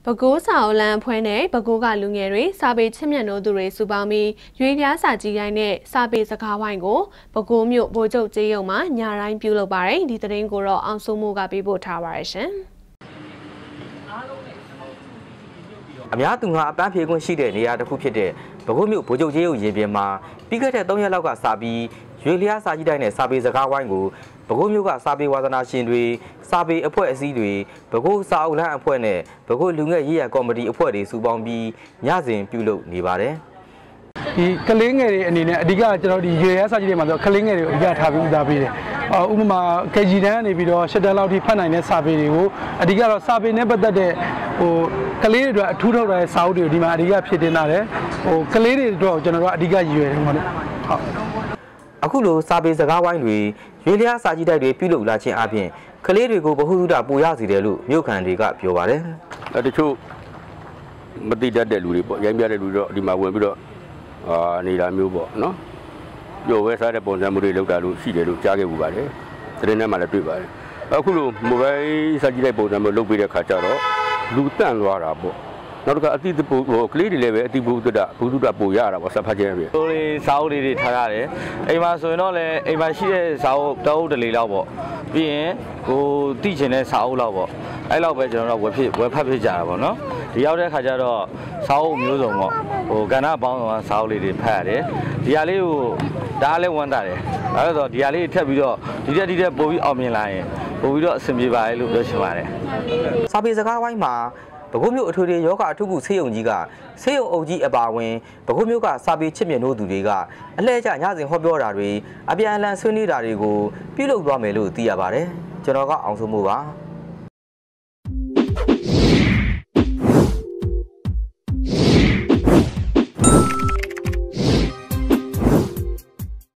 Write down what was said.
ပဲခူးစာအုပ်လမ်းအဖွဲ့နဲ့ပဲခူးကလူငယ်တွေစာပေချစ်မြတ်နိုးသူတွေစုပေါင်းပြီးရွေးလျားစာကြီးတိုင်းနဲ့စာပေစကားဝိုင်းကိုပဲခူးမြို့ဗိုလ်ချုပ်ကျေးရုံမှာညတိုင်းပြုလုပ်ပါတယ်ဒီသတင်းကိုတော့အောင်စိုးမိုးကပေးပို့ထားပါရရှင်အများသူငါအပန်းဖြေခွင့်ရှိတဲ့နေရာတစ်ခုဖြစ်တဲ့ပဲခူးမြို့ဗိုလ်ချုပ်ကျေးရုံရင်ပြင်မှာပြီးခဲ့တဲ့3ရက်လောက်ကစပြီးရွေးလျားစာကြီးတိုင်းနဲ့စာပေစကားဝိုင်းကိုပဲခူးမြို့ကစာပေဝါသနာရှင်တွေစာပေအဖွဲ့အစည်းတွေပဲခူးစာအုပ်လမ်းအဖွဲ့နဲ့ပဲခူးလူငယ်ရေးရာကော်မတီအဖွဲ့တွေစုပေါင်းပြီးညစဉ်ပြုလုပ်နေပါတယ်ဒီကလေးငယ်တွေအနေနဲ့အဓိကကျွန်တော်ဒီရေရဲစာကြီးတွေမှာဆိုကလေးငယ်တွေကိုအဓိကထားပြီးဦးစားပေးတယ်ဥပမာ KG တန်းကနေပြီးတော့7တန်းလောက်ထိဖတ်နိုင်တဲ့စာပေတွေကိုအဓိကတော့စာပေနဲ့ပတ်သက်တဲ့ကလေးတွေအတွက်အထူးထုတ်တဲ့စာအုပ်တွေကိုဒီမှာအဓိကဖြစ်တင်လာတယ်ကလေးတွေအတွက်ကျွန်တော်တို့အဓိကရည်ရွယ်တယ်ပေါ့နော်ဟုတ်အခုလိုစာပေစကားဝိုင်းတွေရွေးလျားစာကြီးတိုက်တွေပြုလုပ်လာခြင်းအပြင်ကလေးတွေကိုဗဟုသုတပိုရစေတယ်လို့မြို့ခံတွေကပြောပါတယ်တချို့မတိတတ်တဲ့လူတွေပေါ့ရိုင်းပြတဲ့လူတွေတော့ဒီမှာဝင်ပြီးတော့နေတာမျိုးပေါ့နော်ပျော်ဝဲစားတဲ့ပုံစံမျိုးတွေလောက်တာလို့ရှိတယ်လို့ကြားခဲ့ပူပါတယ်သတင်းထဲမှာလည်းတွေ့ပါတယ်အခုလိုမိုဘိုင်းစာကြီးတိုက်ပုံစံမျိုးလုပ်ပေးတဲ့ခါကျတော့လူတန့်သွားတာပေါ့နောက်တစ်ခါအတိတ်ကလေးတွေလည်းပဲအတိတ်ဘုဒ္ဓပို့ရတာပေါ့စဖတ်ခြင်းပဲဟိုလေးစာအုပ်တွေထားရတယ်အိမ်မှာဆိုရင်တော့လည်းအိမ်မှာရှိတဲ့စာအုပ်တအုပ်တလေလောက်ပေါ့ပြီးရင်ကိုတိချင်တဲ့စာအုပ်လောက်ပေါ့အဲ့လောက်ပဲကျွန်တော်တို့ဝယ်ဖတ်ဖြစ်ကြတာပေါ့နော်ဒီရောက်တဲ့ခါကျတော့စာအုပ်မျိုးစုံပေါ့ကဏ္ဍပေါင်းစုံစာအုပ်လေးတွေဖတ်ရတယ်ဒီဟာလေးကိုဒါလည်းဝမ်းသာတယ်အဲ့တော့ဒီဟာလေးထပ်ပြီးတော့ဒီတက်ပို့ပြီးအောင်မြင်လာရင်ပို့ပြီးတော့အဆင်ပြေပါလေလို့ပြောချင်ပါတယ်စာပေစကားဝိုင်းမှာပဲခူးမြို့အထွေထွေယောဂအထုခုဆေးရုံကြီးကဆေးရုံအုပ်ကြီးအပါဝင်ပဲခူးမြို့ကစာပေချစ်မြတ်နိုးသူတွေကအလှည့်ကျညစဉ်ဟောပြောတာတွေအပြန်အလှန်ဆွေးနွေးတာတွေကိုပြုလုပ်သွားမယ်လို့သိရပါတယ်ကျွန်တော်ကအောင်စိုးမိုးပါ